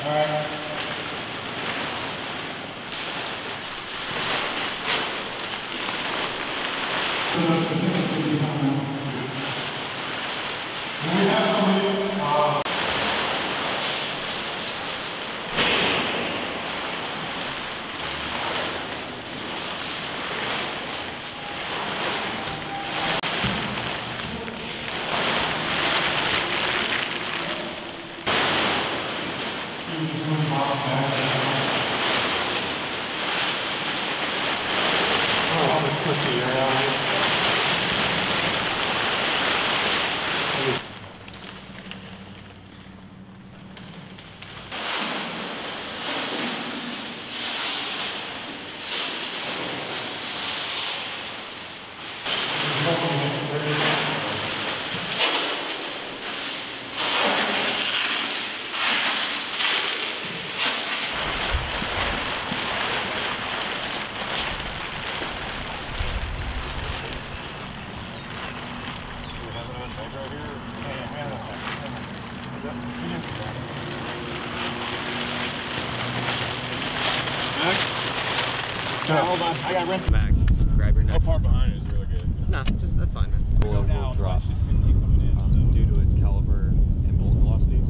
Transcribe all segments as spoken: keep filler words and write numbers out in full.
No, hold on. I got rinse back. Grab your neck. How far behind is really good? Nah, just that's fine, man. Will, will drop it's gonna keep coming in, um, so. Due to its caliber and bullet velocity.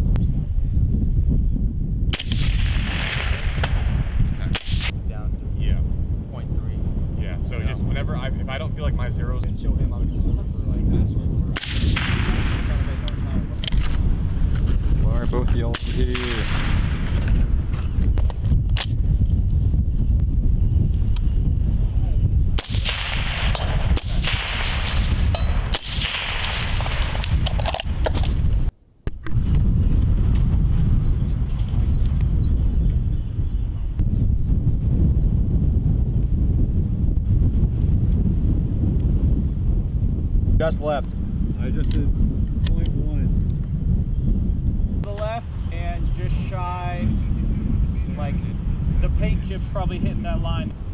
Okay. Down to yeah. point three. Yeah. So yeah. Just whenever I, if I don't feel like my zeros, and show him I would just hold up for like that. Why are both y'all here? Just left. I just did point one. The left and just shy, like the paint chip's probably hitting that line.